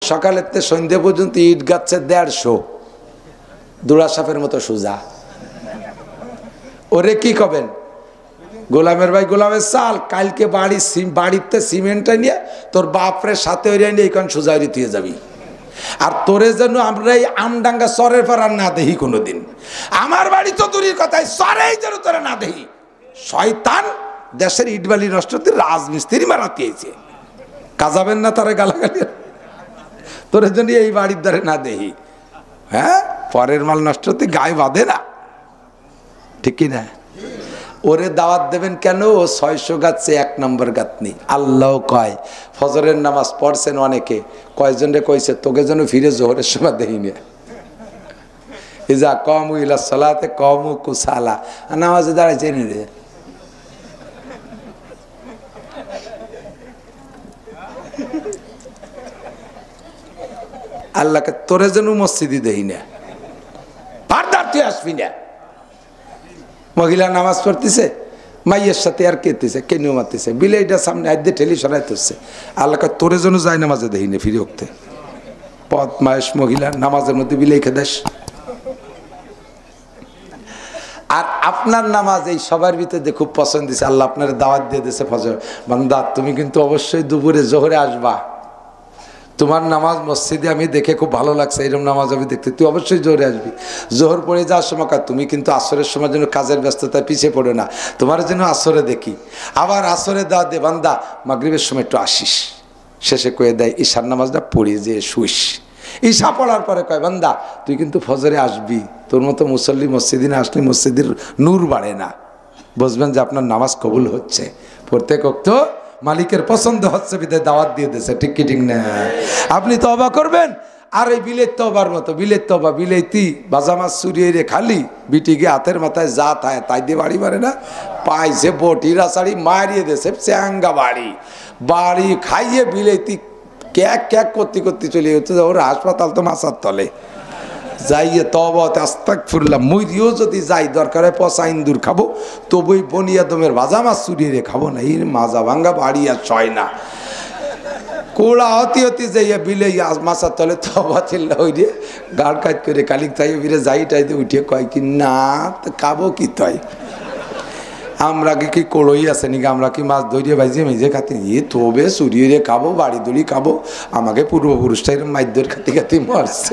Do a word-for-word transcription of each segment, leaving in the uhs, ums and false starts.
সকালের সন্ধ্যে পর্যন্ত ইট গাচ্ছে দেড়শো, দুড়া সাপের মতো সোজা। ওরে কি কবেন? গোলামের ভাই গোলামের চাল, কালকে বাড়ি বাড়িতে সিমেন্টটা নিয়ে তোর বাপরে সাথে ওইরা নিয়ে এইখান সোজা তুই যাবি। আর তোরে যেন আমরা এই আমডাঙ্গা চরের পর আর না দেখি কোনোদিন। আমার বাড়ি তো দূরের কথাই, চরেই যেন তোরা না দেখি। শয়তান দেশের ইটবালি নষ্ট রাজমিস্ত্রি মারাতে হয়েছে, কাজাবেন না তারা গালাগালি, তোর জন্য এই বাড়ির দ্বারে না দেখি। হ্যাঁ, পরের মাল নষ্ট হতে গায়ে বাঁধে না, ঠিক কি না? ওরে দাওয়াত দেবেন কেন? ও ছয়শো গাছে এক নম্বর গাতনি। আল্লাহ কয় ফজরের নামাজ পড়ছেন অনেকে, কয়জনে কইছে তোকে যেন ফিরে জোহরের সময় দেখিনি। ইজা কমু ইলা সালাতে কমু কুসালা, নামাজে দাঁড়াইছে নি রে। আল্লাহকে তোরে যেন মসজিদে দেই না, পারদার তুই আসবি না। মহিলা নামাজ পড়তেছে, মাইয়ের সাথে আর কেতেছে, কেনিও মারতেছে, বিলেইটা সামনে আইতে ঠেলি সরাই তুলছে। আল্লাহকে তোরে যেন যায় নামাজে দেই না ফিরে উঠতে। পথ মায়েশ মহিলা নামাজের মধ্যে বিলেই খেদাস। আর আপনার নামাজ এই সবার ভিতরে খুব পছন্দ দিছে, আল্লাহ আপনার দাওয়াত দিয়ে দিয়েছে ফজর, বান্দা তুমি কিন্তু অবশ্যই দুপুরে জোহরে আসবা। তোমার নামাজ মসজিদে আমি দেখে খুব ভালো লাগছে, এরকম নামাজ আমি দেখতে, তুই অবশ্যই জোহরে আসবি। জোহর পড়ে যাওয়ার সময় তুমি কিন্তু আসরের সময় যেন কাজের ব্যস্ততায় পিছিয়ে পড়ে না, তোমার যেন আসরে দেখি। আবার আসরে দা দে বান্দা মাগরিবের সময় একটু আসিস। শেষে কয়ে দেয় ঈশার নামাজটা পড়ে যে শুইস। ঈশা পড়ার পরে কয় বান্দা তুই কিন্তু ফজরে আসবি, তোর মতো মুসল্লি মসজিদে না আসলে মসজিদের নূর বাড়ে না। বুঝবেন যে আপনার নামাজ কবুল হচ্ছে, প্রত্যেক ওয়াক্ত মালিকের পছন্দ হচ্ছে, বিদায় দাওয়াত দিয়ে দিয়েছে, ঠিক কি ঠিক না? আপনি তওবা করবেন। আর এই বিলেত তওবার মতো, বিলেত তওবা বিলেতি বাজামাস চুরিয়ে রে খালি বিটি গিয়ে হাতের মাথায় যা থায় তাই দিয়ে বাড়ি মারে না, পাইছে বটি রাসাড়ি মারিয়ে দিয়েছে চ্যাঙ্গা বাড়ি বাড়ি খাইয়ে বিলেতি ক্যাক ক্যাক করতে করতে চলে হচ্ছে। ওর হাসপাতাল তো মাছার তলে যাইয়ে তওবা আস্তাগফিরুল্লাহ মইরিও যদি যাই দরকার হয় পচা ইন্দুর খাবো, তবুই বনিয়াদমের ভাজা মাছ চুরিয়ে রে খাবো না। এই মাজা ভাঙ্গা বাড়ি আর ছয় না, কোড়া হতি হতি যাইয়া বিলে মাছার তলে তওবা চিল্লা হই রে গাড় কাজ করে কালিক তাই ফিরে যাই টাইতে উঠে কয় কি না খাবো কি তয়, আমরা কি কি কড়ই আছে নাকি, আমরা কি মাছ ধরিয়ে ভাইজে মেজে খাতে এ তবে চুরিয়ে রে খাবো, বাড়ি দড়ি খাবো। আমাকে পূর্বপুরুষটা এরকম মাইদর খাতে খাতে মারছে।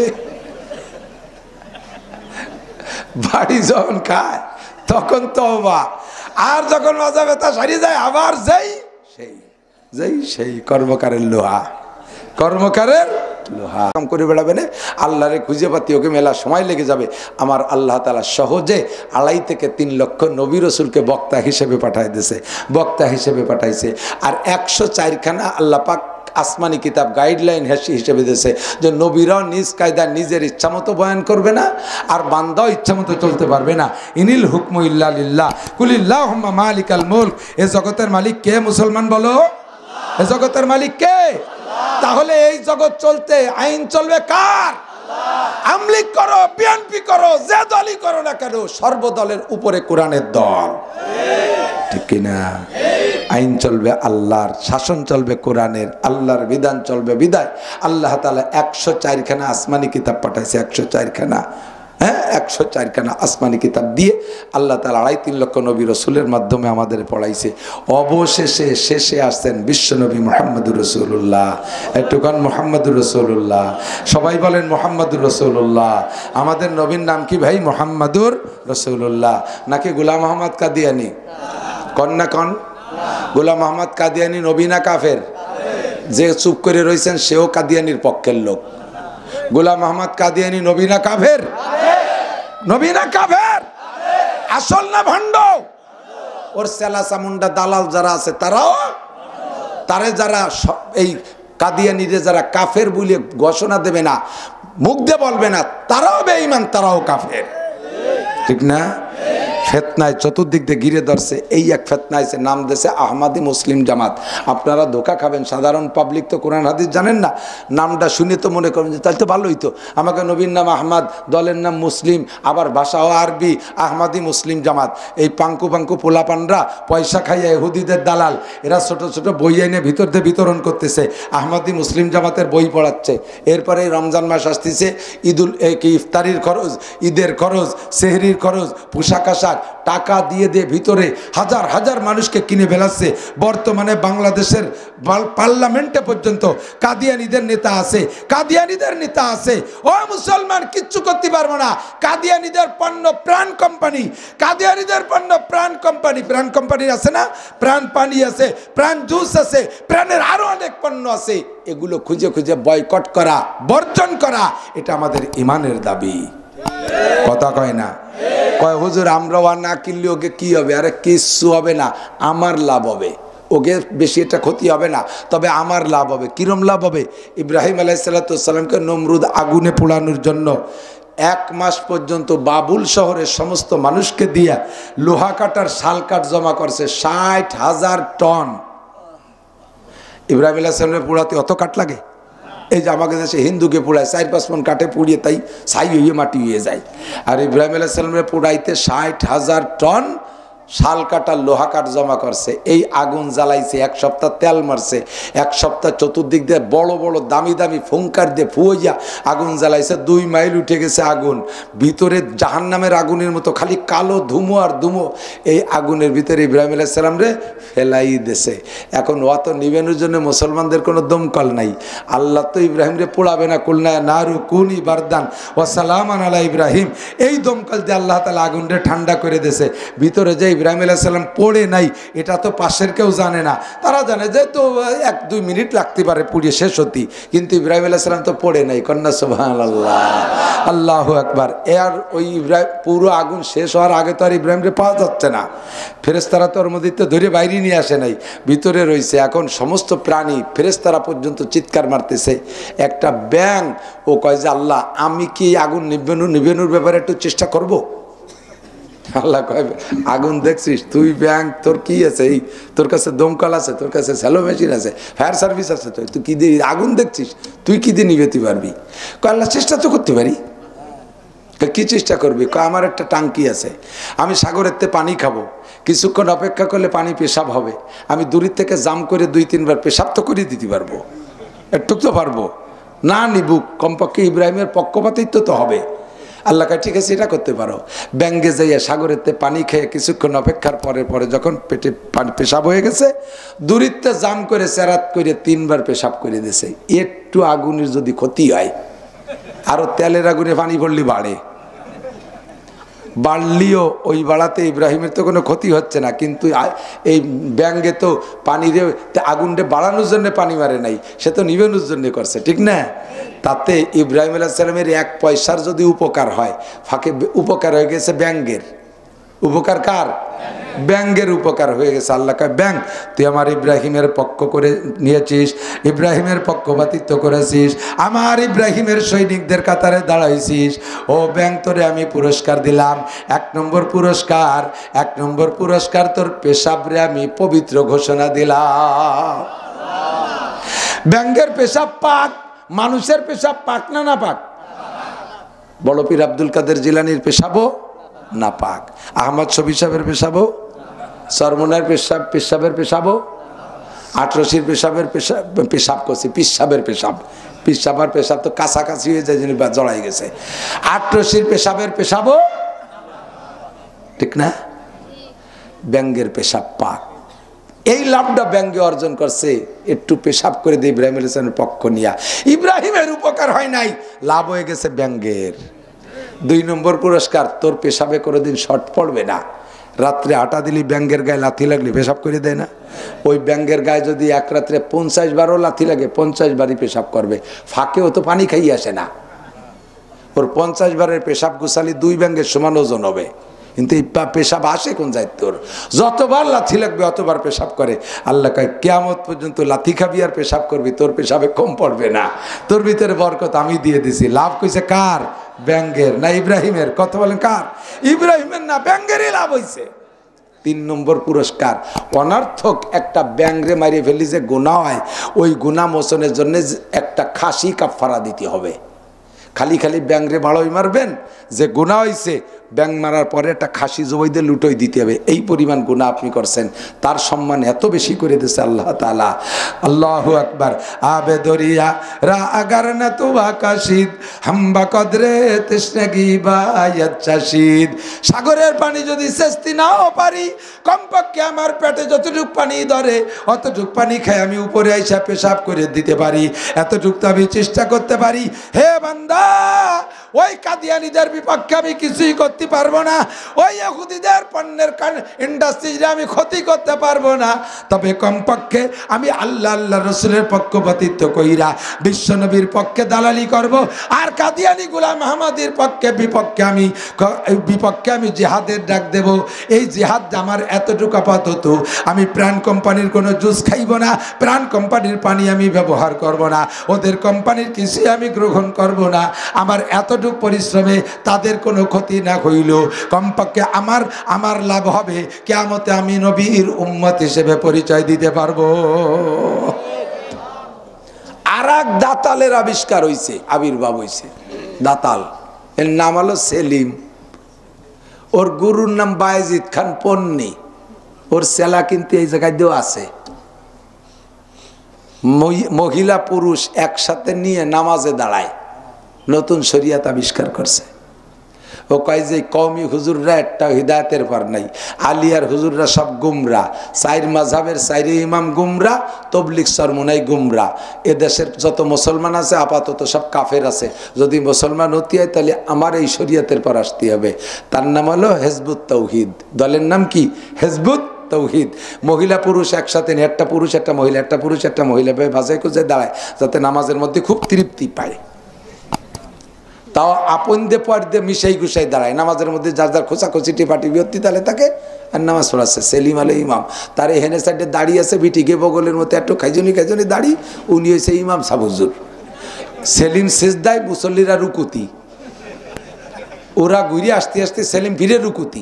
বাড়ি যখন খায় তখন তওবা, আর যখন মাজা ব্যথা সারিয়ে যায় আবার যাই সেই যাই সেই কর্মকারের লোহা, কর্মকারের লোহা কাম করে বেড়াবে না। আল্লাহরে খুঁজে পাতি ওকে মেলা সময় লেগে যাবে। আমার আল্লাহ তাআলা সহজে আড়াই থেকে তিন লক্ষ নবী রসুলকে বক্তা হিসেবে পাঠাই দিয়েছে, বক্তা হিসেবে পাঠাইছে। আর একশো চারখানা আল্লাহ পাক আসমানি কিতাব গাইডলাইন হিসেবে দিয়েছে যে নবীরাও নিজ কায়দা নিজের ইচ্ছা মতো বয়ান করবে না, আর বান্দাও ইচ্ছা মতো চলতে পারবে না। ইনিল হুকমু ইল্লা লিল্লাহ কুলিল্লাহুম্মা মালিকাল মুলক। এ জগতের মালিক কে? মুসলমান বলো, এ জগতের মালিক কে? তাহলে এই জগৎ চলতে আইন চলবে কার? আমলিক করো, বিএনপি করো, যে দলই করো না কেন, সর্বদলের উপরে কোরআনের দল, ঠিক কিনা? আইন চলবে আল্লাহর, শাসন চলবে কোরআনের, আল্লাহর বিধান চলবে বিদায়। আল্লাহ তাআলা একশো চারখানা আসমানি কিতাব পাঠাইছে, একশো চারখানা হ্যাঁ একশো চারখানা আসমানি কিতাব দিয়ে আল্লাহ তাআলা আড়াই তিন লক্ষ নবী রসুলের মাধ্যমে আমাদের পড়াইছে। অবশেষে শেষে আসছেন বিশ্বনবী মুহাম্মদুর রাসূলুল্লাহ। একটুখান মুহাম্মদুর রাসূলুল্লাহ, সবাই বলেন মুহাম্মদুর রাসূলুল্লাহ। আমাদের নবীর নাম কি ভাই? মুহাম্মদুর রাসূলুল্লাহ। নাকি গোলাম মোহাম্মদ কাদিয়ানি? কন না কন? গোলাম মোহাম্মদ কাদিয়ানি নবী না কাফের? যে চুপ করে রয়েছেন সেও কাদিয়ানির পক্ষের লোক। গোলাম মোহাম্মদ কাদিয়ানি নবী না কাফের? নবী না কাফের? আসল না ভণ্ড? ওর সেলা চামুন্ডা দালাল যারা আছে তারাও, তারে যারা এই কাদিয়ানিরে যারা কাফের বলে ঘোষণা দেবে না, মুখ দিয়ে বলবে না, তারাও বেঈমান, তারাও কাফের, ঠিক না? ফেতনায় চতুর্দিক দিয়ে ঘিরে ধরছে। এই এক ফেতনা আছে, নাম দিয়েছে আহমাদি মুসলিম জামাত। আপনারা ধোকা খাবেন, সাধারণ পাবলিক তো কোরআন হাদিস জানেন না, নামটা শুনে তো মনে করেন যে তাই তো ভালোই, তো আমাকে নবীর নাম আহমদ, দলের নাম মুসলিম, আবার ভাষাও আরবি, আহমাদি মুসলিম জামাত। এই পাঙ্কু পাঙ্কু পোলাপানরা পয়সা খাইয়া ইহুদিদের দালাল, এরা ছোট ছোট বই এনে ভিতর দিয়ে বিতরণ করতেছে, আহমাদি মুসলিম জামাতের বই পড়াচ্ছে। এরপরে রমজান মাস আসতেছে, ঈদুল কি ইফতারির খরচ, ঈদের খরচ, সেহরির খরচ, পোশাক আশাক টাকা দিয়ে দিয়ে ভিতরে হাজার হাজার মানুষকে কিনে ফেলাচ্ছে। বর্তমানে বাংলাদেশের পার্লামেন্টে পর্যন্ত কাদিয়ানীদের নেতা আছে, কাদিয়ানীদের নেতা আছে। ও মুসলমান, কিচ্ছু করতে পারবো না। কাদিয়ানীদের পণ্য প্রাণ কোম্পানি, কাদিয়ানীদের পণ্য প্রাণ কোম্পানি, প্রাণ কোম্পানি আছে না, প্রাণ পানি আছে, প্রাণ জুস আছে, প্রাণের আরো অনেক পণ্য আছে। এগুলো খুঁজে খুঁজে বয়কট করা, বর্জন করা, এটা আমাদের ইমানের দাবি। কথা কয় না? কয় হুজুর আমরাও আর না কিনলে ওকে কি হবে? আরে কিচ্ছু হবে না, আমার লাভ হবে, ওকে বেশি এটা ক্ষতি হবে না, তবে আমার লাভ হবে। কিরম লাভ হবে? ইব্রাহিম আলাইহিসসালামকে নমরুদ আগুনে পোড়ানোর জন্য এক মাস পর্যন্ত বাবুল শহরের সমস্ত মানুষকে দিয়া লোহা কাটার শাল কাঠ জমা করছে ষাট হাজার টন। ইব্রাহিম আলাইহিসসালামের পোড়াতে অত কাঠ লাগে? এই যে আমাকে দেশে হিন্দুকে পোড়ায় চার পাঁচ মন কাঠে পুড়িয়ে তাই ছাই হইয়ে মাটি হয়ে যায়, আর ইব্রাহিম আলাইহিসসালামের পোড়াইতে ষাট হাজার টন শাল কাটা লোহা কাঠ জমা করছে। এই আগুন জ্বালাইছে, এক সপ্তাহ তেল মারছে, এক সপ্তাহ চতুর্দিক দিয়ে বড় বড় দামি দামি ফুঙ্কার দিয়ে ফুয়াইয়া আগুন জ্বালাইছে। দুই মাইল উঠে গেছে আগুন, ভিতরে জাহান্নামের আগুনের মতো খালি কালো ধুমো আর ধুমো। এই আগুনের ভিতরে ইব্রাহিম আলাইহিসসালাম রে ফেলাই দিছে। এখন অত নিবেনোর জন্য মুসলমানদের কোনো দমকল নাই। আল্লাহ তো ইব্রাহিম রে পোড়াবে না, কুলনা নারু কুনি বারদান ওয়া সালামান আলা ইব্রাহিম, এই দমকল দিয়ে আল্লাহ তাআলা আগুন রে ঠান্ডা করে দিয়েছে। ভিতরে যে ইব্রাহিম আলাইহিস সালাম পড়ে নাই এটা তো পাশের কেউ জানে না, তারা জানে যে তো এক দুই মিনিট লাগতে পারে পুড়িয়ে শেষ হতি, কিন্তু ইব্রাহিম আলাইহিস সালাম তো পড়ে নাই। কন্যা সুবহানাল্লাহ, আল্লাহু আকবার। এর ওই ইব্রাহিম পুরো আগুন শেষ হওয়ার আগে তো আর ইব্রাহিমকে পাওয়া যাচ্ছে না, ফেরেশতারা তো ওর মধ্যে তো ধরে বাইরে নিয়ে আসে নাই, ভিতরে রয়েছে। এখন সমস্ত প্রাণী ফেরেশতারা পর্যন্ত চিৎকার মারতেছে। একটা ব্যাঙ ও কয় যে আল্লাহ আমি কি আগুন নিবেনু নিবেনুর ব্যাপারে একটু চেষ্টা করব? আল্লাহ কয় আগুন দেখছিস তুই ব্যাং, তোর কি আছে? এই তোর কাছে দমকল আছে, তোর কাছে স্যালো মেশিন আছে, ফায়ার সার্ভিস আছে, তুই তুই কি দিয়ে আগুন দেখছিস? তুই কি দিয়ে নিবেতে পারবি? কয় আল্লাহ চেষ্টা তো করতে পারি। কি চেষ্টা করবি? কয় আমার একটা টাঙ্কি আছে, আমি সাগরের পানি খাবো, কিছুক্ষণ অপেক্ষা করলে পানি পেশাব হবে, আমি দূরের থেকে জাম করে দুই তিনবার পেশাব তো করে দিতে পারবো, একটু তো পারবো না। নিবুক কমপক্ষে ইব্রাহিমের পক্ষপাতিত্ব তো হবে। আল্লাহ কয় ঠিক আছে এটা করতে পারো। ব্যাঙ্গে যাইয়া সাগরেতে পানি খেয়ে কিছুক্ষণ অপেক্ষার পরে পরে যখন পেটে পানি পেশাব হয়ে গেছে, দূরিত্বে জাম করে চেরাত করে তিনবার পেশাব করে দিয়েছে। একটু আগুনের যদি ক্ষতি হয়, আরো তেলের আগুনে পানি পড়লে বাড়ে, বাড়লিও ওই বাড়াতে ইব্রাহিমের তো কোনো ক্ষতি হচ্ছে না, কিন্তু এই ব্যাঙ্গে তো পানিরে আগুনটা বাড়ানোর জন্য পানি মারে নাই, সে তো নিবেনোর জন্য করছে, ঠিক না? তাতে ইব্রাহিম আলাইহিস সালামের এক পয়সার যদি উপকার হয়, ফাঁকে উপকার হয়ে গেছে ব্যাঙ্গের। উপকার কার? ব্যাঙ্গের উপকার হয়ে গেছে। আল্লাহ কয় ব্যাং তুই আমার ইব্রাহিমের পক্ষ করে নিয়েছিস, ইব্রাহিমের পক্ষপাতিত্ব করেছিস, আমার ইব্রাহিমের সৈনিকদের কাতারে দাঁড়াইছিস। ও ব্যাং তোরে আমি পুরস্কার দিলাম। এক নম্বর পুরস্কার, এক নম্বর পুরস্কার তোর পেশাবরে আমি পবিত্র ঘোষণা দিলাম। ব্যাঙ্গের পেশাব পাক, মানুষের পেশাব পাক না না পাক? বড় পীর আব্দুল কাদের জিলানির পেশাবও না পাক, আহমদ শফি সাহেবের পেশাবও, সরমনার পেশাব পেশাবের পেশাবও, আটরশির পেশাবের পেশাব পেশাব করছি পিসাবের পেশাব, পিসাবার পেশাব তো কাছাকাছি হয়ে যায়, যিনি জড়াই গেছে। আটরশির পেশাবের পেশাবও, ঠিক না? ব্যাঙ্গের পেশাব পাক। এই লাভটা ব্যাঙ্গে অর্জন করছে, একটু পেশাব করে দিয়ে ইব্রাহিম আলাইহিস সালামের পক্ষ নিয়া। ইব্রাহিমের উপকার হয় নাই, লাভ হয়ে গেছে ব্যাঙ্গের। দুই নম্বর পুরস্কার তোর পেশাবে কোনোদিন শর্ট পড়বে না। রাত্রে আটা দিলি ব্যাঙ্গের গায়ে লাথি লাগলে পেশাব করে দেয় না? ওই ব্যাঙ্গের গায়ে যদি এক রাত্রে পঞ্চাশ বারও লাথি লাগে, পঞ্চাশ বারই পেশাব করবে, ফাঁকেও তো পানি খাইয়ে আসে না। ওর পঞ্চাশ বারের পেশাব গুছালি দুই ব্যাঙ্গের সমান ওজন হবে, কিন্তু এই পেশাব আসে কোন যায়? তোর যতবার লাথি লাগবে অতবার পেশাব করে। আল্লাহ কয় কিয়ামত পর্যন্ত লাথি খাবি আর পেশাব করবি, তোর পেশাবে কম পড়বে না, তোর ভিতরে বরকত আমি দিয়ে দিছি। লাভ কইছে কার? ব্যাঙ্গের না ইব্রাহিমের? কথা বলেন কার? ইব্রাহিমের না, ব্যাঙ্গেরই লাভ হয়েছে। তিন নম্বর পুরস্কার, অনর্থক একটা ব্যাংরে মারিয়ে ফেললি যে গুনাহ হয়, ওই গুনাহ মোচনের জন্য একটা খাসি কাফারা দিতে হবে। খালি খালি ব্যাংরে বাড়াই মারবেন, যে গুনাহ হয়েছে ব্যাং মারার পরে একটা খাসি জবাই দিয়ে লুটোই দিতে হবে। এই পরিমাণ গুনাহ আপনি করছেন, তার সম্মান এত বেশি করে দিয়েছে আল্লাহ তাআলা। আল্লাহু আকবার। আবে দরিয়া রা আগার না তু আকাশিদ হাম্বা কদরে তৃষ্ণাগি বায়াত চাশিদ। সাগরের পানি যদি সেচতে নাও পারি, কমপক্ষে আমার পেটে যতটুক পানি ধরে অতটুক পানি খাই আমি উপরে আইসা পেশাব করে দিতে পারি, এতটুক তো আমি চেষ্টা করতে পারি। হে বান্দা, ওই কাদিয়ানীদের বিপক্ষে আমি কিছুই করতে পারবো না, ওই ইহুদিদের পণ্যের ইন্ডাস্ট্রিজে আমি ক্ষতি করতে পারবো না, তবে কমপক্ষে আমি আল্লাহ আল্লাহ রসুলের পক্ষপাতিত্ব কইরা বিশ্বনবীর পক্ষে দালালি করব, আর কাদিয়ানী গোলাম আহমদের পক্ষে বিপক্ষে আমি বিপক্ষে আমি জিহাদের ডাক দেব। এই জিহাদ আমার এতটুকু আপাতত, আমি প্রাণ কোম্পানির কোনো জুস খাইব না, প্রাণ কোম্পানির পানি আমি ব্যবহার করব না, ওদের কোম্পানির কিছুই আমি গ্রহণ করব না। আমার এতটুকু পরিশ্রমে তাদের কোনো ক্ষতি না হইল, কমপক্ষে আমার আমার লাভ হবে, কিয়ামতে আমি নবীর উম্মত হিসেবে পরিচয় দিতে পারবো। আর এক দাতালের আবিষ্কার হইছে, আবির্ভাব হইছে। দাতাল, এর নাম হলো সেলিম। ওর গুরুর নাম বায়েজিদ খান পন্নী। ওর সেলা কিন্তু এই জায়গায় দিয়েও আছে। মহিলা পুরুষ একসাথে নিয়ে নামাজে দাঁড়ায়, নতুন শরিয়াত আবিষ্কার করছে। ও কয় যে কওমি হুজুররা একটা হিদায়তের পর নাই, আলিয়ার হুজুররা সব গুমরা, চাইর মাযহাবের চাইরে ইমাম গুমরা, তবলিগ সরমনাই গুমরা। এ দেশের যত মুসলমান আছে আপাতত সব কাফের আছে, যদি মুসলমান হতে হয় তাহলে আমার এই শরিয়াতের পর আসতে হবে। তার নাম হলো হেজবুত তৌহিদ। দলের নাম কি? হেজবুত তৌহিদ। মহিলা পুরুষ একসাথে, একটা পুরুষ একটা মহিলা, একটা পুরুষ একটা মহিলা ভাজাই খুঁজে দাঁড়ায়, যাতে নামাজের মধ্যে খুব তৃপ্তি পায়। তাও আপন দে পর দিয়ে মিশাই গুছাই দাঁড়ায়, নামাজের মধ্যে যার যার খোঁচাখুচি টিপাটি বিরতি তালে তাকে আর নামাজ পড়াচ্ছে। সেলিম আলী ইমাম, তার হেনে সাইডে দাঁড়িয়ে আছে, বিটিকে বগলের মতো একটু খাইজনি খাইজনি দাঁড়ি, উনি হয়েছে ইমাম সাবুজুর। সেলিম সেজদায়, মুসল্লিরা রুকুতি, ওরা ঘুরে আসতে আসতে সেলিম ফিরে রুকুতি।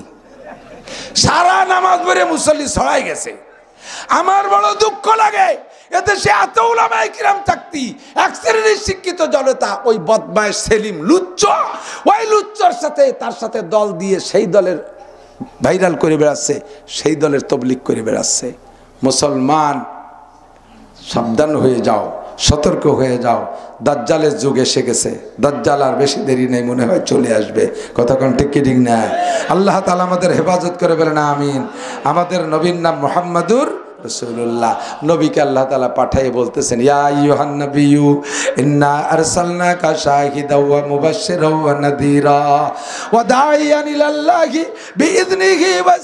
সারা নামাজ পড়ে মুসল্লি ছড়াই গেছে। আমার বড় দুঃখ লাগে, এদেশে এত উলামায়ে কিরাম থাকতি, এক শ্রেণীর শিক্ষিত জনতা ওই বদমাইশ সেলিম লুচ্চ, ওই লুচ্চর সাথে তার সাথে দল দিয়ে সেই দলের ভাইরাল করে বেড়াচ্ছে, সেই দলের তবলিগ করে বেড়াচ্ছে। মুসলমান সাবধান হয়ে যাও, সতর্ক হয়ে যাও, দাজ্জালের যুগ এসে গেছে। দাজ্জাল আর বেশি দেরি নেই, মনে হয় চলে আসবে। কতক্ষণ ঠিক কি ঠিক না? আল্লাহ তাআলা আমাদের হেফাজত করে বলেন আমিন। আমাদের নবীর নাম মুহাম্মাদুর রাসূলুল্লাহ। নবীকে আল্লাহ তাআলা পাঠিয়ে বলতেছেন, ইয়া আইয়ুহান নাবিয়্যু ইন্না আরসালনাকা শাহিদাও ওয়া মুবাশশিরাও ওয়া নাযীরা ওয়া দাঈয়ান ইলাল্লাহি বিইذনিহি ওয়া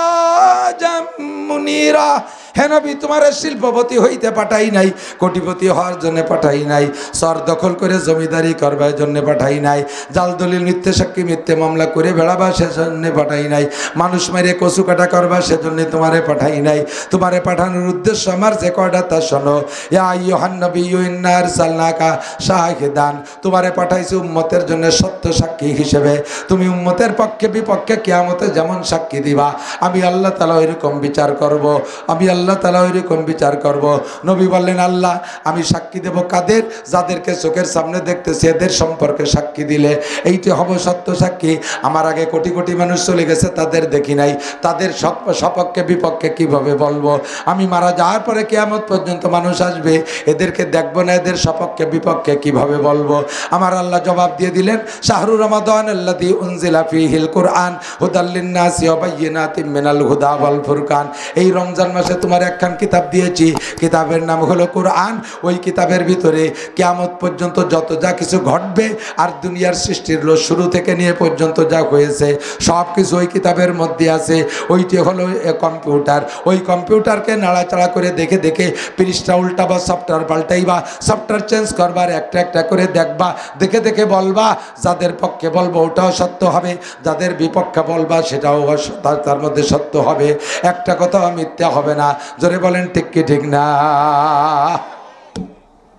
সিরাজাম মুনীরা। হে নবী, তোমার শিল্পপতি হইতে পাঠাই নাই, কোটিপতি হওয়ার জন্য পাঠাই নাই, সর দখল করে জমিদারি করবার জন্য পাঠাই নাই, জাল দলিল মিথ্যে সাক্ষী মিথ্যে মামলা করে বেড়াবা সেজন্য পাঠাই নাই, মানুষ মেরে কচু কাটা করবা সেজন্য তোমারে পাঠাই নাই। তোমারে পাঠানোর উদ্দেশ্য আমার যে কয়টা তা শোনো। ইয়া আইয়ুহান নাবিয়্যু ইন্না আরসালনাকা শাহিদান, তোমারে পাঠাইছি উম্মতের জন্য সত্য সাক্ষী হিসেবে। তুমি উম্মতের পক্ষে বিপক্ষে কিয়ামতে যেমন সাক্ষী দিবা, আমি আল্লাহ তাআলা এরকম বিচার করব। আমি আল্লাহ তাআলা এরকম বিচার করব। নবী বললেন, আল্লাহ আমি সাক্ষী দেব কাদের? যাদেরকে চোখের সামনে দেখতেছি এদের সম্পর্কে সাক্ষী দিলে এইটি হব সত্য সাক্ষী। আমার আগে কোটি কোটি মানুষ চলে গেছে, তাদের দেখি নাই, তাদের সপক্ষে বিপক্ষে কিভাবে বলবো? আমি মারা যাওয়ার পরে কিয়ামত পর্যন্ত মানুষ আসবে, এদেরকে দেখবো না, এদের সপক্ষে বিপক্ষে কিভাবে বলবো? আমার আল্লাহ জবাব দিয়ে দিলেন, শাহরু রমাদান আল্লাযী উনজিলা ফীহিল কুরআন হুদাল লিন-নাসি ওয়া বায়্যিনাতিম মিনাল হুদা ওয়াল ফুরকান। এই রমজান মাসে তোমার একখান কিতাব দিয়েছি, কিতাবের নাম হলো কুরআন। ওই কিতাবের ভিতরে কিয়ামত পর্যন্ত যত যা কিছু ঘটবে আর দুনিয়ার সৃষ্টির শুরু থেকে নিয়ে পর্যন্ত যা হয়েছে সব কিছু ওই কিতাবের মধ্যে আছে। ওইটি হলো কম্পিউটার। ওই কম্পিউটারকে নাড়াচাড়া করে দেখে দেখে পৃষ্ঠা উল্টা বা সফটওয়্যার পাল্টাই বা সফটওয়্যার চেঞ্জ করবার একটা একটা করে দেখবা, দেখে দেখে বলবা। যাদের পক্ষে বলবো ওটাও সত্য হবে, যাদের বিপক্ষে বলবা সেটাও তার মধ্যে সত্য হবে, একটা কথাও মিথ্যা হবে না। জোরে বলেন ঠিক কি ঠিক না?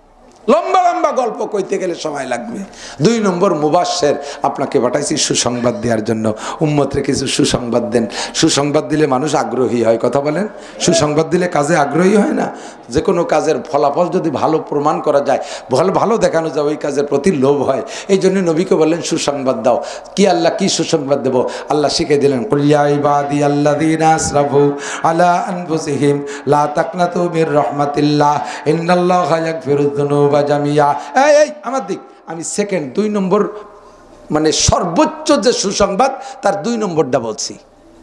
লম্বা লম্বা গল্প কইতে গেলে সময় লাগবে। দুই নম্বর মুবাশশির, আপনাকে পাঠাইছি সুসংবাদ দেওয়ার জন্য, উম্মতরে কিছু সুসংবাদ দেন। সুসংবাদ দিলে মানুষ আগ্রহী হয়, কথা বলেন। সুসংবাদ দিলে কাজে আগ্রহী হয় না? যে কোনো কাজের ফলাফল যদি ভালো প্রমাণ করা যায়, ভালো ভালো দেখানো যায়, ওই কাজের প্রতি লোভ হয়। এই জন্য নবীকে বললেন সুসংবাদ দাও। কি আল্লাহ কি সুসংবাদ দেব? আল্লাহ শিখিয়ে দিলেন, কুল ইয়া ইবাদি আল্লাযীনা আসরাফু আলা আনফুসিহিম লা তাকনাতু মির রাহমাতিল্লাহ ইন্নাল্লাহা ইয়াগফিরুয যুনুবা জামিয়া। এই এই আমার দিক, আমি সেকেন্ড দুই নম্বর মানে সর্বোচ্চ যে সুসংবাদ তার দুই নম্বরটা বলছি।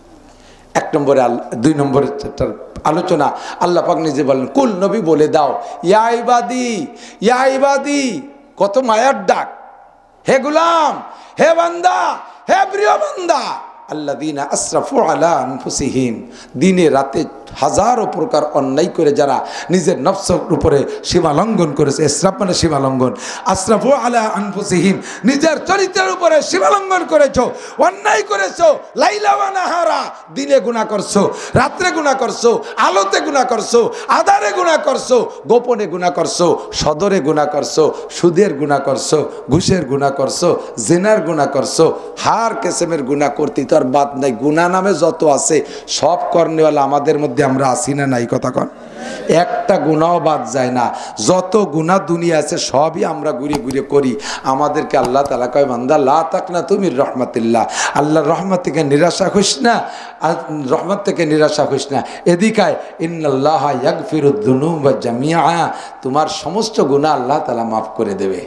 এক নম্বরে দুই নম্বরের আলোচনা আল্লাহ পাক নিজে বলেন, কুল নবী বলে দাও, ইয়া ইবাদি ইয়া ইবাদি, কত মায়ার ডাক, হে গোলাম, হে বান্দা, হে প্রিয় বান্দা, আল্লাযীনা আসরাফু আলা আনফুসিহিম, দিনে রাতে হাজারো প্রকার অন্যায় করে যারা নিজের নফসের উপরে সীমা লঙ্ঘন করেছে, ইসরাফ মানে সীমা লঙ্ঘন, আসরাফু আলা আনফুসিহিম, নিজের চরিত্রের উপরে সীমা লঙ্ঘন করেছো, অন্যায় করেছো, লাইলা ওয়া নাহারা, দিনে গুনাহ করছো, রাত্রে গুনাহ করছো, আলোতে গুনাহ করছো, আধারে গুনাহ করছো, গোপনে গুনাহ করছো, সদরে গুনাহ করছো, সুদের গুনাহ করছো, ঘুষের গুনাহ করছো, জিনার গুনাহ করছো, হার কেসেমের গুনাহ করতে তো আর বাদ নাই। গুনাহ নামে যত আছে সব করনেওয়ালা আমাদের মধ্যে আমরা আসি না নাই? কথা কন, একটা গুনাহ বাদ যায় না। যত গুনাহ দুনিয়া আছে সবই আমরা ঘুরে ঘুরে করি। আমাদেরকে আল্লাহ তাআলা কয়, বান্দা লা তাকনাতু মির রাহমাতিল্লাহ, আল্লাহর রহমত থেকে নিরাশা হইস না, রহমত থেকে নিরাশা হইস না। এদিকায় ইন্নাল্লাহা ইয়াগফিরুয যুনুবা জামিআ, তোমার সমস্ত গুনাহ আল্লাহ তাআলা মাফ করে দেবে।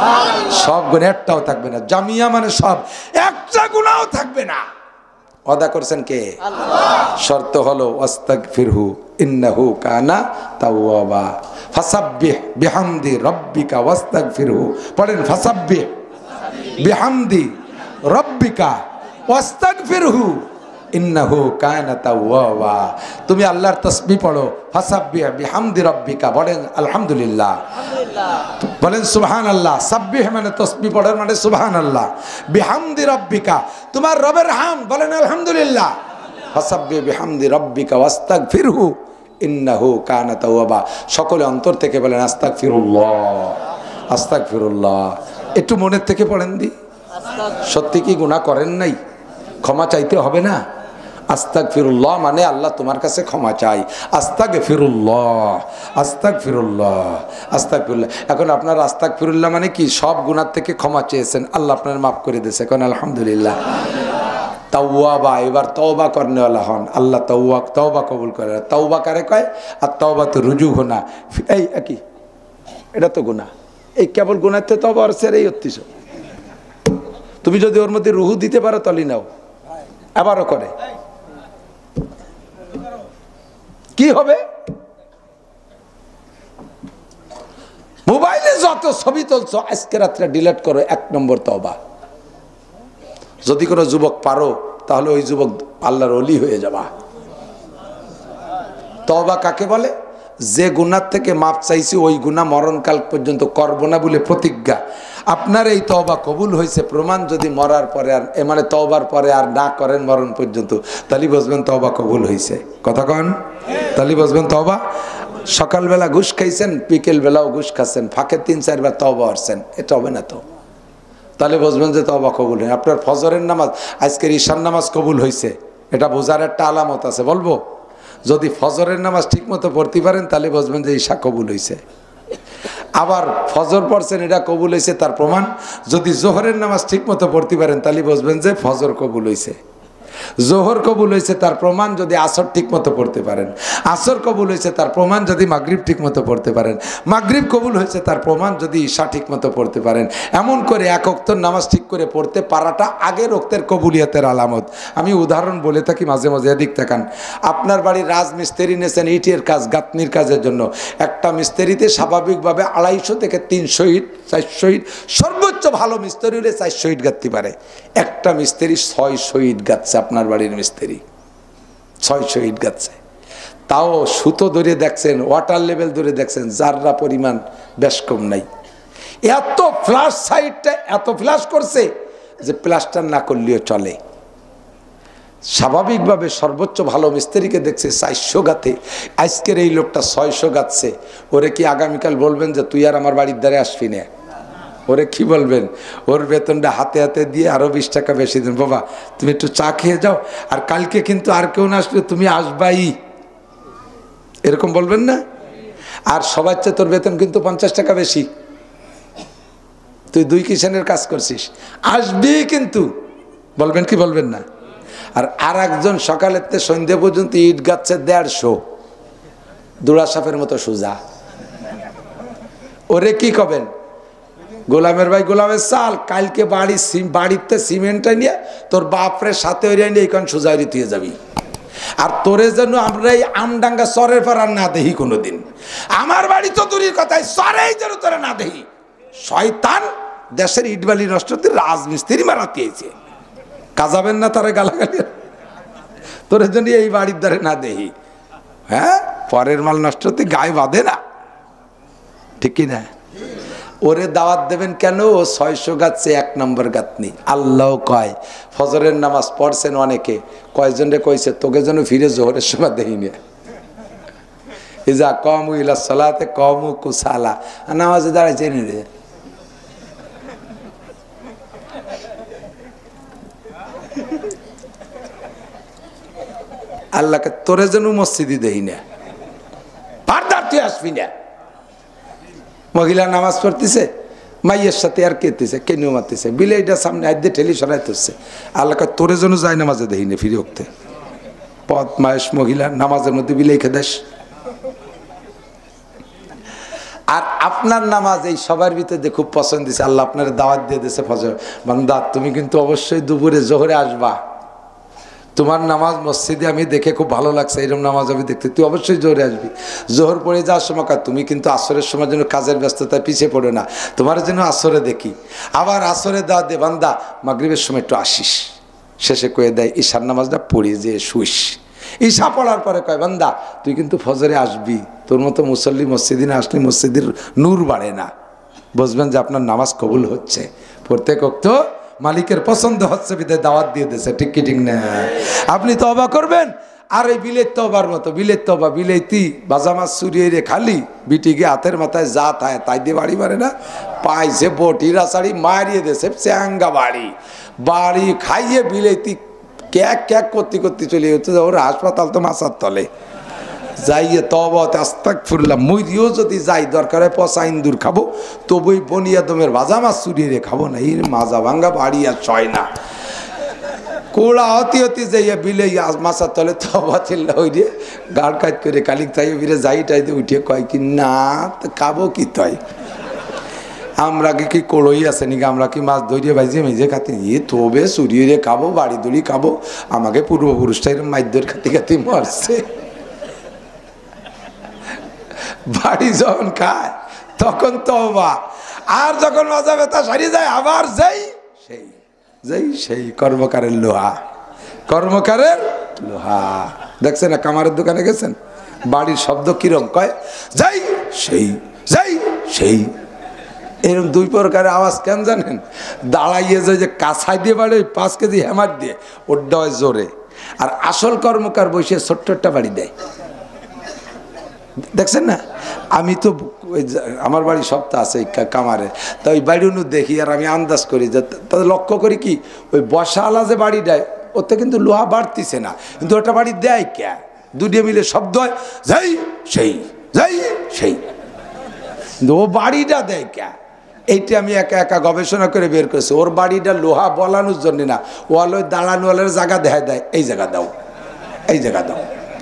সব গুনাহ একটাও থাকবে না। জামিয়া মানে সব, একটা গুনাহও থাকবে না। ওয়াদা করছেন কে? আল্লাহ। শর্ত হলো ওয়াস্তাগফিরহু ইন্নাহু কানা তাওয়াবা, ফাসাব্বিহ বিহামদি রাব্বিকা ওয়াস্তাগফিরহু। পড়েন, ফাসাব্বিহ বিহামদি রাব্বিকা ওয়াস্তাগফিরহু ইন্নাহু কানা তাওয়াবা। তুমি আল্লাহর তাসবিহ পড়ো, ফাসাব্বিহ বিহামদি রাব্বিকা, বলেন আলহামদুলিল্লাহ, বলেন সুবহানাল্লাহ। সাব্বিহ মানে তাসবিহ পড়ার মানে সুবহানাল্লাহ, বিহামদি রাব্বিকা তোমার রবের হাম, বলেন আলহামদুলিল্লাহ। ফাসাব্বিহ বিহামদি রাব্বিকা ওয়াস্তাগফিরহু ইন্নাহু কানা তাওয়াবা। সকলে অন্তর থেকে বলেন আস্তাগফিরুল্লাহ, আস্তাগফিরুল্লাহ। একটু মনের থেকে পড়েন দি। সত্যি কি গুনাহ করেন নাই? ক্ষমা চাইতে হবে না? আস্তাগফিরুল্লাহ মানে আল্লাহ তোমার কাছে ক্ষমা চাই। আস্তাগফিরুল্লাহ, আস্তাগফিরুল্লাহ, আস্তাগফিরুল্লাহ। এখন আপনার আস্তাগফিরুল্লাহ মানে কি? সব গুনাহ থেকে ক্ষমা চেয়েছেন, আল্লাহ আপনার মাফ করে দিয়েছে, এখন আলহামদুলিল্লাহ। তাওয়াবা, এবার তওবা করনেওয়ালা হন, আল্লাহ তওবা তওবা কবুল করে। তওবা কারে কয়? আর তওবা তো রুজু হোনা, এই একই, এটা তো গুনাহ। এই কেবল গুনাহতে তওবা আর সেরেই হচ্ছে। তুমি যদি ওর মধ্যে রুহু দিতে পারো তলি নাও, আবারও করে কি হবে? মোবাইলে যত ছবি তুলছো আজকে রাত্রে ডিলিট করো, এক নম্বর তওবা। যদি কোনো যুবক পারো তাহলে ওই যুবক আল্লাহর ওলি হয়ে যাবা। তওবা কাকে বলে? যে গুনাহ থেকে মাপ চাইছি ওই গুনাহ মরণকাল পর্যন্ত করব না বলে প্রতিজ্ঞা। আপনার এই তওবা কবুল হয়েছে প্রমাণ যদি মরার পরে আর মানে তওবার পরে আর না করেন মরণ পর্যন্ত, তাহলে বুঝবেন তওবা কবুল হয়েছে। কথা কন, তাহলে বুঝবেন তওবা। সকালবেলা ঘুষ খাইছেন, বিকেল বেলাও ঘুষ খাচ্ছেন, ফাঁকে তিন চারবার তওবা করছেন, এটা হবে না তো, তাহলে বুঝবেন যে তওবা কবুল হয়। আপনার ফজরের নামাজ, আজকের ঈশার নামাজ কবুল হয়েছে, এটা বোঝার একটা আলামত আছে, বলবো। যদি ফজরের নামাজ ঠিক মতো পড়তে পারেন তাহলে বুঝবেন যে ঈশা কবুল হয়েছে। আবার ফজর পড়ছেন, এটা কবুল হয়েছে তার প্রমাণ। যদি জোহরের নামাজ ঠিক মতো পড়তে পারেন তাহলে বুঝবেন যে ফজর কবুল হয়েছে। জোহর কবুল হয়েছে তার প্রমাণ যদি আসর ঠিক মতো পড়তে পারেন। আসর কবুল হয়েছে তার প্রমাণ যদি মাগরিব ঠিক মতো পড়তে পারেন। মাগরিব কবুল হয়েছে তার প্রমাণ যদি ঈশা ঠিক মতো পড়তে পারেন। এমন করে এক ওয়াক্তের নামাজ ঠিক করে পড়তে পারাটা আগের ওয়াক্তের কবুলিয়তের আলামত। আমি উদাহরণ বলে থাকি মাঝে মাঝে, এদিক তাকান। আপনার বাড়ির রাজমিস্ত্রি নিয়েছেন ইটের কাজ, গাঁথনির কাজের জন্য। একটা মিস্ত্রিতে স্বাভাবিকভাবে আড়াইশো থেকে তিনশো ইট, চারশো ইট, সর্বোচ্চ ভালো মিস্ত্রি হলে চারশো ইট গাঁথতে পারে। একটা মিস্ত্রি ছয়শো ইট গাঁথছে, আপনার বাড়ির মিস্ত্রি ছয়শো ইট গাঁথছে। তাও সুতো ধরে দেখছেন, ওয়াটার লেভেল ধরে দেখছেন, যাররা পরিমাণ বেশ কম নাই। এত ফ্লাশ সাইডটা এত ফ্লাশ করছে যে প্লাস্টার না করলেও চলে। স্বাভাবিকভাবে সর্বোচ্চ ভালো মিস্ত্রিকে দেখছে চারশো গাতে, আজকের এই লোকটা ছয়শো গাচ্ছে, ওরে কি আগামীকাল বলবেন যে তুই আর আমার বাড়ির দ্বারে আসবি না? ওরে কি বলবেন? ওর বেতনটা হাতে হাতে দিয়ে আরো বিশ টাকা বেশি দেন, বাবা তুমি একটু চা খেয়ে যাও, আর কালকে কিন্তু আর কেউ না আসলে তুমি আসবাই, এরকম বলবেন না? আর সবার চেয়ে তোর বেতন কিন্তু পঞ্চাশ টাকা বেশি, তুই দুই কিষানের কাজ করছিস, আসবি কিন্তু, বলবেন কি বলবেন না? আর আর একজন সকালের থেকে সন্ধ্যা পর্যন্ত ইট গাচ্ছে দেড়শো, দুড়া সাপের মতো সোজা, ওরে কি কবেন? গোলামের ভাই গোলামের চাল, কালকে বাড়ি বাড়িতে সিমেন্টটা নিয়ে তোর বাপরে সাথে ওইরা নিয়ে এইখান সোজা তুই যাবি। আর তোরে যেন আমরা এই আমডাঙ্গা চরের পর আর না দেখি কোনোদিন, আমার বাড়ি তো দূরের কথাই চরেই যেন তোরা না দেখি। শয়তান দেশের ইটবালি নষ্ট রাজমিস্ত্রি মারাতে হয়েছে, কাজাবেন না তারা গালাগালি, তোর জন্য এই বাড়ির দ্বারে না দেখি। হ্যাঁ, পরের মাল নষ্ট হতে গায়ে বাঁধে না, ঠিক কি না? ওরে দাওয়াত দেবেন কেন? ও ছয়শো গাচ্ছে এক নম্বর গাতনি। আল্লাহ কয় ফজরের নামাজ পড়ছেন অনেকে, কয়জনে কইছে তোকে যেন ফিরে জোহরের সময় দেখিনি, ইজা কমু ইলা সালাতে কমু কুসালা, নামাজে দাঁড়াইছে নি রে। আল্লাহকে তোরে যেন মসজিদে দেই না, পারদার তুই আসবি না। মহিলা নামাজ পড়তেছে, মাইয়ের সাথে আর কেতেছে, কেনিও মারতেছে, বিলেইটা সামনে আইতে ঠেলি সরাই তুলছে, আল্লাহকে তোরে যেন যায় নামাজে দেই না, ফিরে উঠতে পথ মায়েস মহিলা নামাজের মধ্যে বিলেই খেদাস। আর আপনার নামাজ এই সবার ভিতরে খুব পছন্দ দিছে, আল্লাহ আপনার দাওয়াত দিয়ে দিয়েছে ফজর, বান্দা তুমি কিন্তু অবশ্যই দুপুরে জোহরে আসবা, তোমার নামাজ মসজিদে আমি দেখে খুব ভালো লাগছে, এরকম নামাজ আমি দেখতে, তুই অবশ্যই জোহরে আসবি। জোহর পড়ে যাওয়ার সময় তুমি কিন্তু আসরের সময় যেন কাজের ব্যস্ততায় পিছিয়ে পড়ে না, তোমার যেন আসরে দেখি। আবার আসরে দা দে বান্দা মাগরিবের সময় একটু আসিস, শেষে কয়ে দেয় ঈশার নামাজটা পড়ে যে শুইস। ঈশা পড়ার পরে কয় বান্দা তুই কিন্তু ফজরে আসবি, তোর মতো মুসল্লি মসজিদে না আসলে মসজিদের নূর বাড়ে না, বুঝবেন যে আপনার নামাজ কবুল হচ্ছে, প্রত্যেক ওয়াক্ত মালিকের পছন্দ হচ্ছে, বিদায় দাওয়াত দিয়ে দিয়েছে, ঠিক কি ঠিক না? আপনি তওবা করবেন। আর এই বিলেত তওবার মতো, বিলেত তওবা বিলেতি বাজামাস চুরিয়ে রে খালি বিটি গিয়ে হাতের মাথায় যা থায় তাই দিয়ে বাড়ি মারে না, পাইছে বটি রাসাড়ি মারিয়ে দিয়েছে চ্যাঙ্গা বাড়ি, বাড়ি খাইয়ে বিলেতি ক্যাক ক্যাক করতে করতে চলে হচ্ছে, ওর হাসপাতাল তো মাছার তলে যাইয়ে তওবা আস্তাগফিরুল্লাহ, মইরিও যদি যাই দরকার হয় পচা ইন্দুর খাবো, তবুই বনিয়াদমের ভাজা মাছ চুরিয়ে রে খাবো না, এই মাজা ভাঙ্গা বাড়ি আর ছয় না, কোড়া হতি হতি যাইয়া বিলে মাছার তলে তওবা চিল্লা হই রে গাড় কাজ করে কালিক তাই ফিরে যাই টাইতে উঠে কয় কি না খাবো কি তয়, আমরা কি কি কড়ই আছে নাকি, আমরা কি মাছ ধরিয়ে ভাইজে মেজে খাতে, এ তবে চুরিয়ে রে খাবো, বাড়ি দড়ি খাবো, আমাকে পূর্বপুরুষটা এরকম মাইদর খাতে খাতে মরছে। বাড়ি যখন খায় তখন তওবা, আর যখন মাজা ব্যথা সারিয়ে যায় আবার যাই সেই যাই সেই কর্মকারের লোহা, কর্মকারের লোহা। দেখছেন না কামারের দোকানে গেছেন, বাড়ির শব্দ কিরম কয়, যাই সেই যাই সেই, এরকম দুই প্রকারের আওয়াজ কেন জানেন? দাঁড়াইয়ে যায় যে কাছাই দিয়ে বাড়ি পাঁচ কেজি হেমার দিয়ে ওটা হয় জোরে, আর আসল কর্মকার বসে ছোট্ট একটা বাড়ি দেয়, দেখছেন না? আমি তো আমার বাড়ি সপ্তাহ আছে কামারে, তা ওই বাড়ি অনু দেখি আর আমি আন্দাজ করি যে তাদের লক্ষ্য করি কি ওই বসালা যে বাড়ি দেয় ওতে কিন্তু লোহা বাড়তিছে না, কিন্তু ওটা বাড়ি দেয় কে, দুটিয়ে মিলে শব্দ হয় যাই সেই যাই সেই, কিন্তু ও বাড়িটা দেয় কে, এইটা আমি একা একা গবেষণা করে বের করেছি। ওর বাড়িটা লোহা বলানোর জন্য না, ওয়াল ওই দাঁড়ানোয়ালের জায়গা দেখায় দেয়, এই জায়গা দাও এই জায়গা দাও,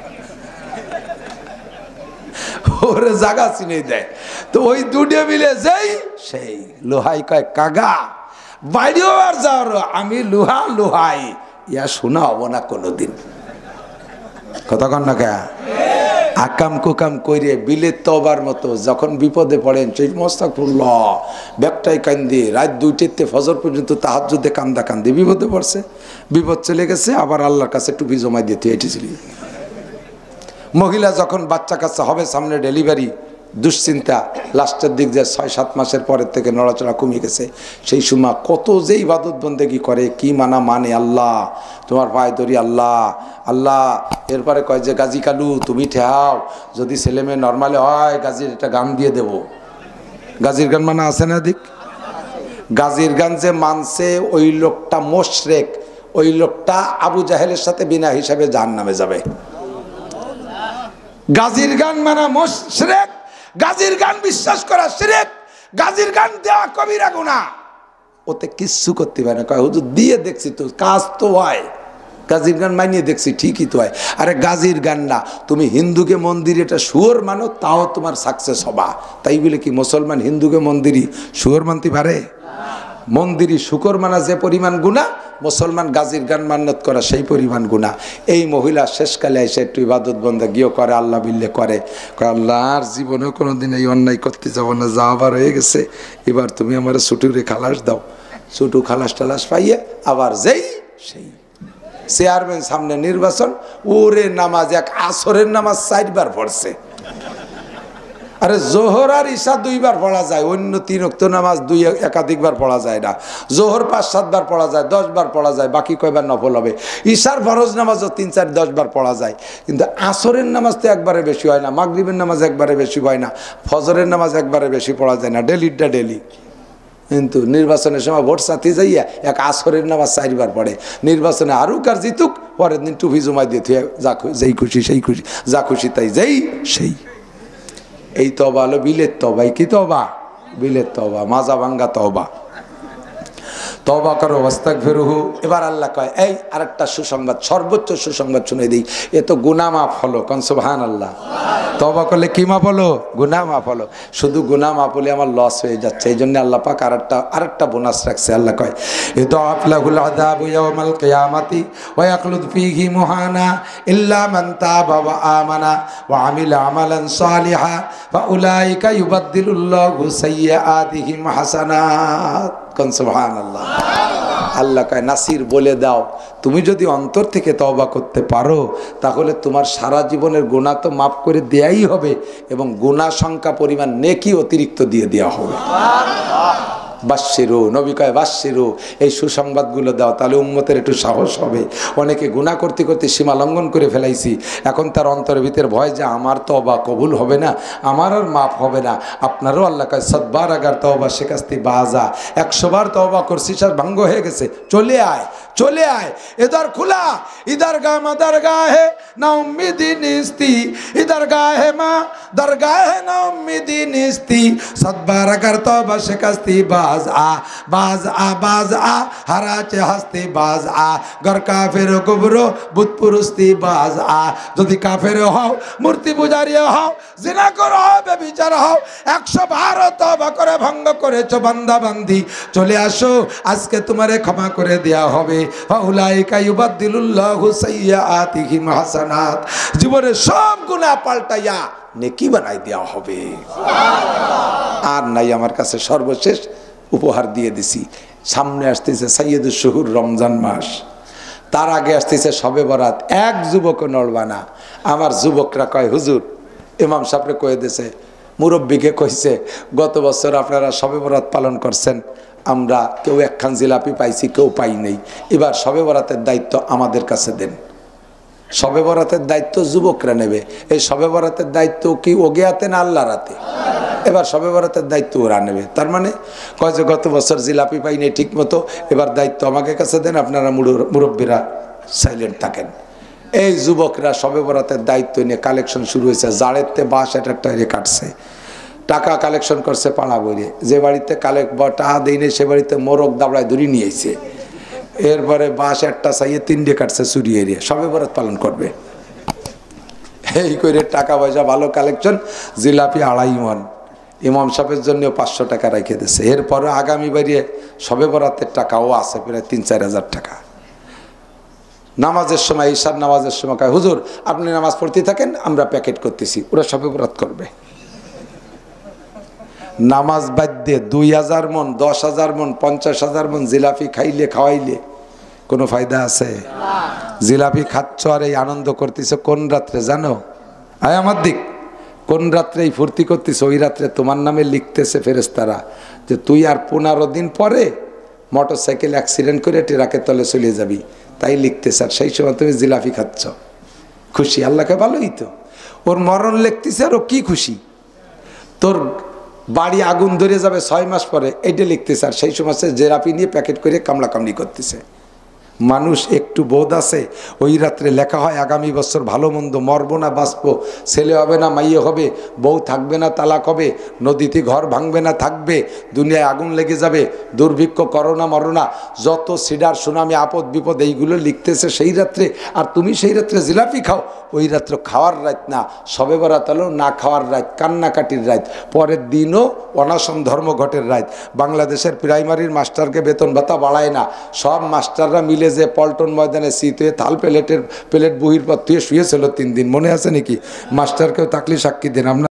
ওরে জায়গা চিনে দেয়। তো ওই দুটে মিলে যাই সেই লোহাই কয় কাগা বাইরেও আর যাওয়ার, আমি লোহা লোহাই, ইয়া শোনা হবো না কোনোদিন, কথা কন না কে? আকাম কুকাম কইরে বিলের তওবার মতো যখন বিপদে পড়েন সেই মোস্তাগফিরুল্লাহ ব্যাগটাই কান্দি, রাত দুইটাতে ফজর পর্যন্ত তাহাজ্জুদে কান্দা কান্দি, বিপদে পড়ছে, বিপদ চলে গেছে, আবার আল্লাহর কাছে টুপি জমাই দিতে এটি ছিল। মহিলা যখন বাচ্চা কাচ্চা হবে সামনে ডেলিভারি, দুশ্চিন্তা লাস্টের দিক যে ছয় সাত মাসের পরের থেকে নড়াচড়া কমে গেছে, সেই সময় কত যে ইবাদত বন্দেগি করে, কি মানা মানে আল্লাহ তোমার পায়ে ধরি আল্লাহ আল্লাহ। এরপরে কয় যে গাজী কালু তুমি ঠেহাও, যদি ছেলে মেয়ে নর্মালি হয় গাজীর একটা গান দিয়ে দেব। গাজীর গান মানা আছে না দিক? গাজীর গান যে মানছে ওই লোকটা মোশরেক, ওই লোকটা আবু জাহেলের সাথে বিনা হিসাবে জাহান্নামে যাবে। গাজীর গান মানা মুশরিক, গাজীর গান বিশ্বাস করা শিরক, গাজীর গান দেওয়া কবিরা গুনাহ। ওতে কিচ্ছু করতে পারে না, কয় হুজুর দিয়ে দেখছি তো কাজ তো হয়, গাজীর গান মানিয়ে দেখছি ঠিকই তো হয়। আরে গাজীর গান না, তুমি হিন্দুকে মন্দির এটা শুয়োর মানো তাও তোমার সাকসেস হবা। তাই বলে কি মুসলমান হিন্দুকে মন্দিরই শুয়োর মানতে পারে? মন্দিরই শুকর মানা যে পরিমাণ গুনাহ, মুসলমান গাজীর গান মান্যত করা সেই পরিমাণ গুনাহ। এই মহিলা শেষকালে এসে একটু ইবাদত বন্দেগিও করে, আল্লাহ বিল্লে করে, আল্লাহর জীবনেও কোনোদিন এই অন্যায় করতে যাবো না, যা আবার হয়ে গেছে, এবার তুমি আমার ছুটুরে খালাস দাও। ছুটু খালাস টালাস পাইয়ে আবার যেই সেই চেয়ারম্যান সামনে নির্বাচন, ওরে নামাজ এক আসরের নামাজ চারবার পড়ছে। আরে জোহর আর ঈশা দুইবার পড়া যায়, অন্য তিন ওয়াক্ত নামাজ দুই একাধিকবার পড়া যায় না। জোহর পাঁচ সাতবার পড়া যায়, দশ বার পড়া যায়, বাকি কয়বার নফল হবে। ঈশার ফরজ নামাজও তিন চার দশ বার পড়া যায়, কিন্তু আসরের নামাজ তো একবারে বেশি হয় না, মাগরিবের নামাজ একবারে বেশি হয় না, ফজরের নামাজ একবারে বেশি পড়া যায় না, ডেলিটা ডেলি। কিন্তু নির্বাচনের সময় ভোট চাতে যাইয়া এক আসরের নামাজ চারবার পড়ে। নির্বাচনে আরও কার জিতুক, পরের দিন টুপি জমাই দিয়ে থুয়ে যা যেই খুশি সেই খুশি, যা খুশি তাই যেই সেই। এই তবা হলো বিলের তবা। কি তবা? বিলের তবা, মাজা ভাঙ্গা তবা। তবা করো ওয়াস্তাগফিরুহু। এবার আল্লাহ কয় এই আরেকটা সুসংবাদ, সর্বোচ্চ সুসংবাদ শুনে দিই, এ তো গুনাহ মাফ হলো। কোন সুবহানাল্লাহ। তবা করলে কি মাফ হলো? গুনাহ মাফ হলো। শুধু গুনাহ মাফ হলে আমার লস হয়ে যাচ্ছে, এই জন্য আল্লাহ পাক আরেকটা আরেকটা বোনাস রাখছে। আল্লাহ কয় ইদাফ লাহুল আযাবু ইয়াওমাল কিয়ামাতি ওয়া ইয়াখলুদ ফীহি মুহানা ইল্লা মান তাবা ওয়া আমানা ওয়া আমিলা আমালান সালিহা ফাউলাইকা ইউবাদদিলুল্লাহু সাইয়্যাতিহিম হাসানাত। কোন সুবহানাল্লাহ। আল্লাহ কয় নাসির বলে দাও, তুমি যদি অন্তর থেকে তওবা করতে পারো তাহলে তোমার সারা জীবনের গুনাহ তো মাফ করে দেয়াই হবে, এবং গুনাহ সংখ্যা পরিমাণ নেকি অতিরিক্ত দিয়ে দেওয়া হবে। বাশশিরু, নবী কয় বাশশিরু, এই সুসংবাদগুলো দাও, তাহলে উম্মতের একটু সাহস হবে। অনেকে গুনাহ করতে করতে সীমা লঙ্ঘন করে ফেলাইছি, এখন তার অন্তরের ভিতরে ভয় যে আমার তওবা কবুল হবে না, আমার আর মাফ হবে না। আপনারও আল্লাহ কয় সতবার আগার তওবা শেখাস্তি বাজা, একশো বার তওবা করছি স্যার ভাঙ্গ হয়ে গেছে, চলে আয় চলে আয়, এদার খোলা ইদার গা মা দরগা হে না উম্মিদি নিস্তি, ইদার গা হে মা দরগা হে না উম্মিদি নিস্তি, সতবার আগার তওবা শেখাস্তি বাজ আ বাজ আ বাজ আ হারাচে হাসতে বাজ আ, গর কাফের গোবরো বুত পুরুস্তি বাজ আ। যদি কাফের হও, মূর্তি পূজারি হও, জিনা করো, বেবিচার হও, একশো বার তওবা করে ভঙ্গ করেছো বান্দা বান্দি, চলে আসো, আজকে তোমারে ক্ষমা করে দেয়া হবে। ফাউলাইকা ইউবাদদিলুল্লাহু সাইয়্যাতিহিম হাসানাত, জীবনের সব গুনাহ পাল্টাইয়া নেকি বানাই দেওয়া হবে। আর নাই আমার কাছে সর্বশেষ উপহার দিয়ে দিছি, সামনে আসতেছে সাইয়্যিদুশ শুহুর রমজান মাস, তার আগে আসতেছে শবে বরাত। এক যুবক নড়বা না। আমার যুবকরা কয় হুজুর, ইমাম সাহেবরে কয়ে দিয়েছে, মুরব্বীকে কইছে, গত বছর আপনারা শবে বরাত পালন করছেন, আমরা কেউ একখান জিলাপি পাইছি, কেউ পাই নাই, এবার শবে বরাতের দায়িত্ব আমাদের কাছে দেন। শবে বরাতের দায়িত্ব যুবকরা নেবে। এই শবে বরাতের দায়িত্ব কি ওগে হাতে না আল্লাহর হাতে? এবার শবে বরাতের দায়িত্ব ওরা নেবে। তার মানে কয় যে গত বছর জিলাপি পাই নাই ঠিক মতো, এবার দায়িত্ব আমাকে কাছে দেন, আপনারা মুরব্বীরা সাইলেন্ট থাকেন। এই যুবকরা শবে বরাতের দায়িত্ব নিয়ে কালেকশন শুরু হয়েছে, জাড়েতে বাঁশ একটা একটা কাটছে, টাকা কালেকশন করছে পাড়া বইয়ে, যে বাড়িতে কালেক্ট বা টাকা দেয়নি সে বাড়িতে মোরগ দাবড়ায় ধরে নিয়েছে, এরপরে বাঁশ একটা চাইয়ে তিনটে কাটছে চুরি এরিয়ে, সবে বরাত পালন করবে। এই করে টাকা পয়সা ভালো কালেকশন, জিলাপি আড়াই মন, ইমাম সাহেবের জন্য পাঁচশো টাকা রেখে দিয়েছে। এরপরে আগামী বাড়িয়ে সবে বরাতের টাকাও আছে প্রায় তিন চার হাজার টাকা। নামাজের সময়, ঈশার নামাজের সময় কয় হুজুর আপনি নামাজ পড়তে থাকেন, আমরা প্যাকেট করতেছি, ওরা সবে বরাত করবে। নামাজ বাদ দিয়ে দুই হাজার মন, দশ হাজার মন, পঞ্চাশ হাজার মন জিলাপি খাইলে খাওয়াইলে কোনো ফায়দা আছে? জিলাপি খাচ্ছ আর এই আনন্দ করতেছ কোন রাত্রে জানো? আয় আমার দিক, কোন রাত্রে এই ফুর্তি করতিস, ওই রাত্রে তোমার নামে লিখতেছে ফেরেশতারা যে তুই আর পনেরো দিন পরে মোটর সাইকেল অ্যাক্সিডেন্ট করে ট্রাকের তলে চলে যাবি, তাই লিখতেছে। আর সেই সময় তুমি জিলাপি খাচ্ছ, খুশি, আল্লাহকে ভালোই তো। ওর মরণ লিখতেছে আর ও কি খুশি। তোর বাড়ি আগুন ধরে যাবে ছয় মাস পরে, এইটা লিখতেছে। আর সেই সময় সে জিলাপি নিয়ে প্যাকেট করে কামড়া কামড়ি করতেছে। মানুষ একটু বোধ আছে, ওই রাত্রে লেখা হয় আগামী বছর ভালো মন্দ, মরবো না বাঁচবো, ছেলে হবে না মাইয়ে হবে, বউ থাকবে না তালাক হবে, নদীতে ঘর ভাঙবে না থাকবে, দুনিয়ায় আগুন লেগে যাবে, দুর্ভিক্ষ, করোনা মরোনা, যত সিডার সুনামি আপদ বিপদ এইগুলো লিখতেছে সেই রাত্রে। আর তুমি সেই রাত্রে জিলাপি খাও। ওই রাত্র খাওয়ার রাত না, সবে বরাত হলো না খাওয়ার রাত, কান্নাকাটির রাত। পরের দিনও অনাশন ধর্মঘটের রাত। বাংলাদেশের প্রাইমারির মাস্টারকে বেতন ভাতা বাড়ায় না, সব মাস্টাররা মিলে যে পল্টন ময়দানে শীত হয়ে থাল প্লেটের প্লেট বহির পর তুই শুয়েছিল তিন দিন, মনে আছে নাকি? মাস্টারকেও তাকলি সাক্ষী দেন। আমরা